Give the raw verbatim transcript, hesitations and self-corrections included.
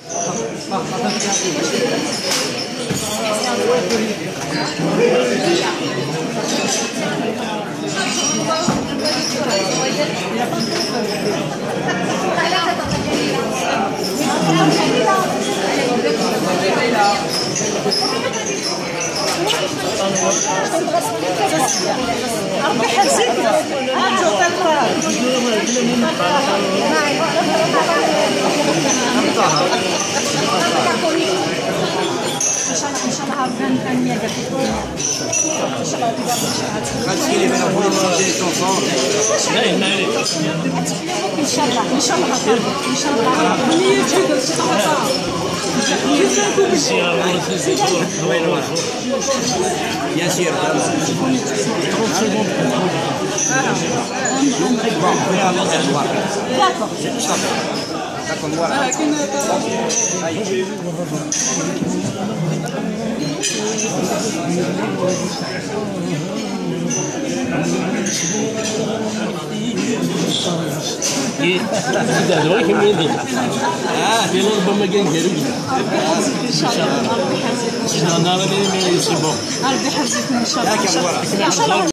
ربي يحفظك. ان شاء الله ان شاء الله عرفان ثانيه ان شاء الله خاصك اللي بينا نقولوا لا لا ان شاء الله ان شاء الله ان شاء الله Bien sûr. D'accord. D'accord, voilà. هذا هو كم يدي اه في ربما كان قريب ان شاء الله ربي يحفظك. انا نرى اللي يسيبوا ربي يحفظك ان شاء الله.